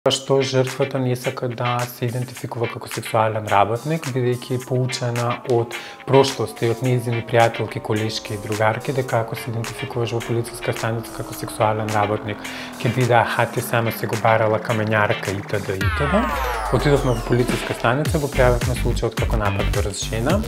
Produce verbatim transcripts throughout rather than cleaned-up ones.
Што жртвата не сака да се идентификува како сексуален работник, бидејќи поучена од прошлоста и од нејзини пријателки, колешки и другарки, дека ако се идентификуваш во полициска станица како сексуален работник, ќе биде аха ти само се го барала камењарка итд. итд. Отидовме во полициска станица, го пријавивме случајот како напад врз жена.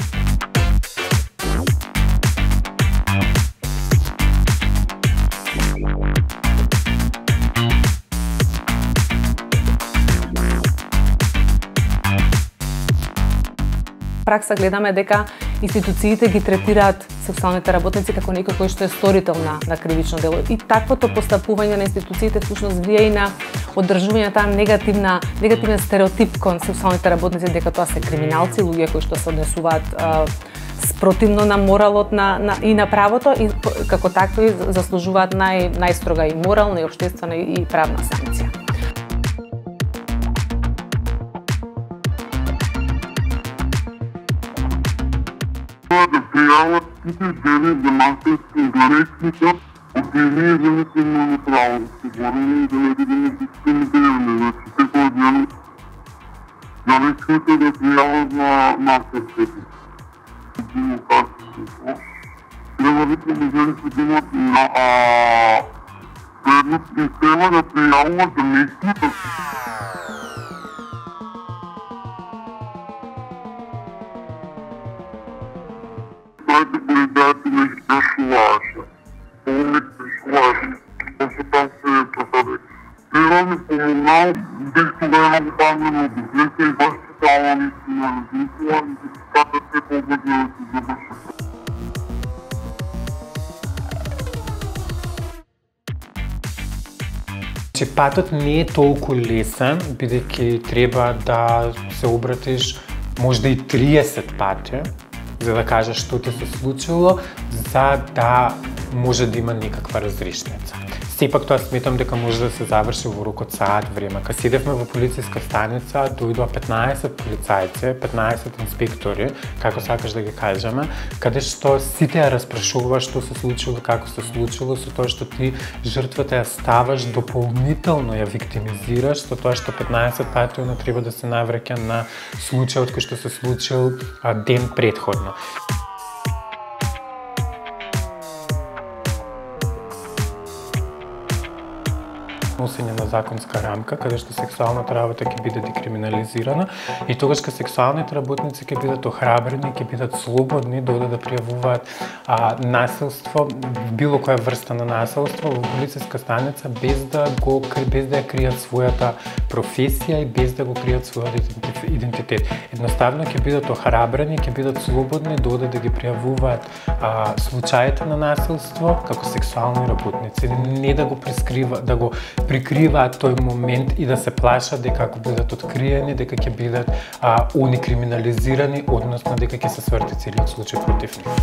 Пракса гледаме дека институциите ги третираат сексуалните работници како некој кој што е сторител на, на кривично дело. И таквото постапување на институциите всушност влие и на одржување таа негативна негативен стереотип кон сексуалните работници дека тоа се криминалци, луѓе кои што се однесуваат а, спротивно на моралот на, на и на правото и како такви заслужуваат нај најстрога и морална и општествена и правна санкција. Да пријават сите жени за насилство и гаречница, организираните на неправилности, борени и да не бидеме дискриминирани. Значи, секој ден гаречница да пријават на насилството. Предварително жените да имат предност и тема да пријавуват за местните. Знаете, полицајци не изпрашуваше. Полник пришуваше. После там се просаде. Природни помогнал, бих тогава много пазено от излеса и баш читала наистина размисла и сертификата се по-бързо да се завърши. Че патот не е толку лесен, бидејќи треба да се обратиш можда и триесет пати, за да кажеш што ти се случило, за да може да има некаква разрешница. Сепак тоа сметам дека може да се заврши во рок од саат време. Кога седевме во полициска станица, дојдоа петнаесет полицајци, петнаесет инспектори, како сакаш да ги кажеме, каде што сите ја распрашуваш што се случило, како се случило, со тоа што ти жртвата ја ставаш, дополнително ја виктимизираш, со тоа што петнаесет пати она треба да се навраќа на случајот кој што се случил а, ден претходно. Носење на законска рамка, каде што сексуалната работа ќе биде декриминализирана и тогаш кога сексуалните работници ќе бидат охрабрени, ќе бидат слободни да одат да пријавуваат а, насилство, било која врста на насилство во полициска станица без да го без да ја кријат својата професија и без да го кријат својот идентитет. Едноставно ќе бидат охрабрени, ќе бидат слободни да одат да ги пријавуваат а, случаите на насилство како сексуални работници, не да го прескрива, да го прикриваат тој момент и да се плашат дека ако бидат откриени, дека ќе бидат а, они криминализирани, односно дека ќе се сврти целиот случај против нив.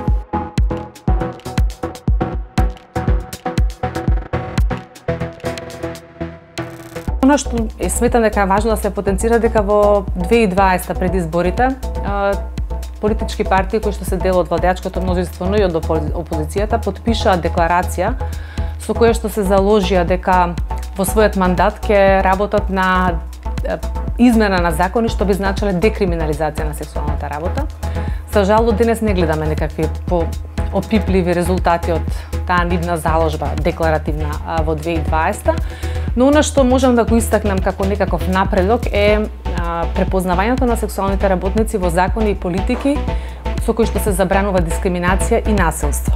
Она што е сметам дека е важно да се потенцира дека во две илјади и дваесета пред изборите политички партии кои што се дел од владеачкото мнозинство, но и од опозицијата потпишаа декларација со која што се заложија дека во својот мандат ќе работат на измена на закони што би значеле декриминализација на сексуалната работа. За жал, денес не гледаме некакви поопипливи резултати од таа нивна заложба декларативна во две илјади и дваесета, но она што можам да го истакнам како некаков напредок е препознавањето на сексуалните работници во закони и политики со кои што се забранува дискриминација и насилство.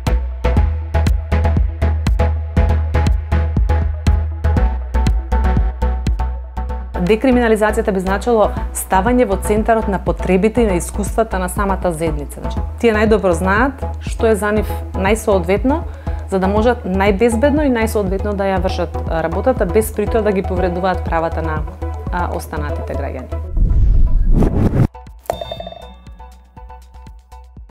Декриминализацијата би значило ставање во центарот на потребите и на искуствата на самата заедница. Значи, тие најдобро знаат што е за нив најсоодветно, за да можат најбезбедно и најсоодветно да ја вршат работата без при тоа да ги повредуваат правата на останатите граѓани.